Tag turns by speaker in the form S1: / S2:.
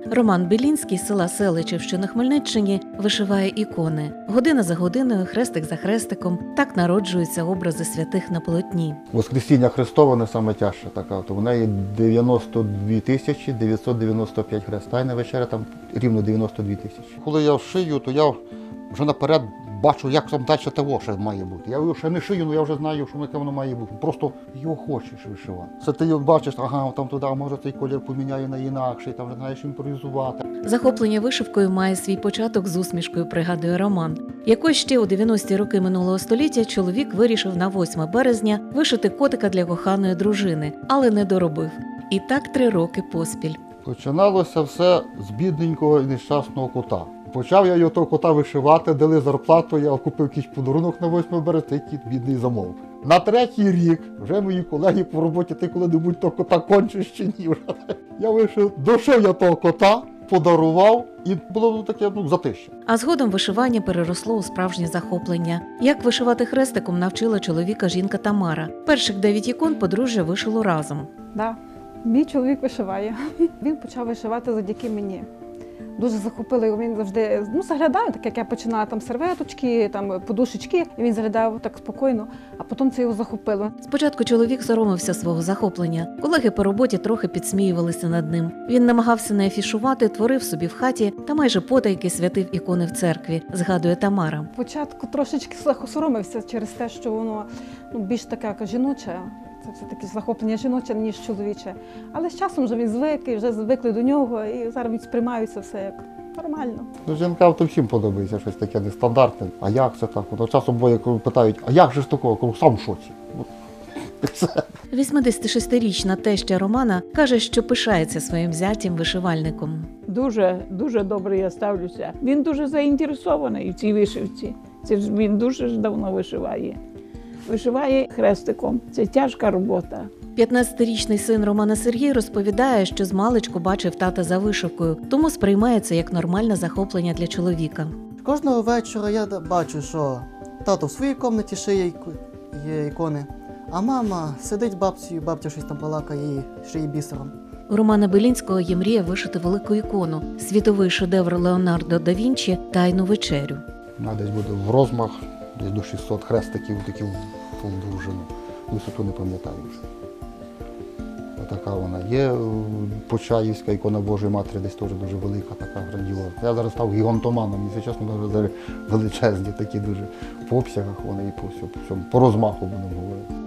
S1: Роман Белінський з села Селичів, що на Хмельниччині, вишиває ікони. Година за годиною, хрестик за хрестиком. Так народжуються образи святих на полотні.
S2: Воскресіння Христове не саме тяжче така, то в неї 92 тисячі 995 хрест. Тайна вечеря там рівно 92 тисячі. Коли я шию, то я вже наперед бачу, як там далі того ще має бути. Я ще не шию, але я вже знаю, що яке воно має бути. Просто його хочеш вишивати. Це ти бачиш, ага, там туди, може цей колір поміняє на інакший, там вже знаєш імпровізувати.
S1: Захоплення вишивкою має свій початок з усмішкою, пригадує Роман. Якось ще у 90-ті роки минулого століття чоловік вирішив на 8 березня вишити котика для коханої дружини, але не доробив. І так 3 роки поспіль.
S2: Починалося все з бідненького і нещасного кота. Почав я його того кота вишивати, дали зарплату, я купив якийсь подарунок на 8 березня, цей кіт бідний замовк. На 3-й рік вже мої колеги по роботі, ти коли-небудь того кота кончиш чи ні. Я вишив, дошив я того кота, подарував і було таке затища.
S1: А згодом вишивання переросло у справжнє захоплення. Як вишивати хрестиком навчила чоловіка жінка Тамара. Перших 9 ікон подружжя вишило разом.
S3: Да. Мій чоловік вишиває. Він почав вишивати завдяки мені. Дуже захопило його, він завжди заглядав, так як я починала там серветочки, там подушечки, і він заглядав так спокійно, а потім це його захопило.
S1: Спочатку чоловік соромився свого захоплення. Колеги по роботі трохи підсміювалися над ним. Він намагався не афішувати, творив собі в хаті та майже потайки святив ікони в церкві, згадує Тамара.
S3: Спочатку трошечки соромився через те, що воно більш таке жіноче. Це все-таки захоплення жіноче, ніж чоловіче. Але з часом вже він звик, і вже звикли до нього, і зараз він сприймається все як нормально.
S2: Жінкам то всім подобається щось таке нестандартне. А як це так? От часом обоє питають, а як же ж такого? Кажу, сам в шоці.
S1: 86-річна теща Романа каже, що пишається своїм зятям вишивальником.
S4: Дуже добре я ставлюся. Він дуже заінтересований в цій вишивці. Це ж він дуже ж давно вишиває. Вишиває хрестиком. Це тяжка робота.
S1: 15-річний син Романа Сергій розповідає, що змалечку бачив тата за вишивкою, тому сприймає це як нормальне захоплення для чоловіка.
S5: Кожного вечора я бачу, що тато в своїй кімнаті шиє ікони, а мама сидить з бабцею, бабця щось там балакає і шиє бісером.
S1: У Романа Белінського є мрія вишити велику ікону – світовий шедевр Леонардо да Вінчі «Тайну вечерю».
S2: Десь буде в розмах, десь до 600 хрестиків, такі в довжину. Висоту не пам'ятаю вже. Така вона є. Почаївська ікона Божої Матері, десь теж дуже велика, така грандіозна. Я зараз став гігантоманом, і чесно, зараз величезні, такі дуже по обсягах вони і по всьому, по розмаху будемо говорити.